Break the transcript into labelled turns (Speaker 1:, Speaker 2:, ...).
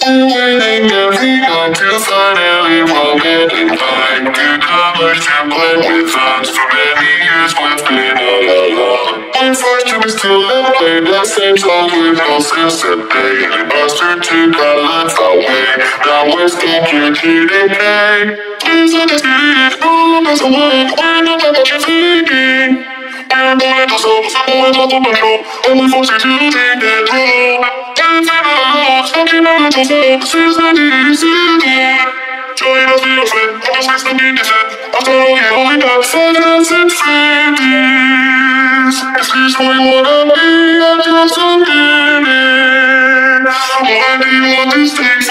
Speaker 1: I'm waiting every night to finally walk in and find new colors to blend with us. For many years we've been all alone. I'm forced to be still and play the same songs we've known since the day we busted to colors away. Now we're stuck in GDK. Please understand, all of us awake, we're not what you're thinking. I'm going to solve someone out of my control, only forced you to take that role. Talking about the since the easy. Join us, dear friend. I'm just listening to that. After all, you only got FNAF and Freddy's. Is this what you wanna be? I'm just a minute. Why do you want these things?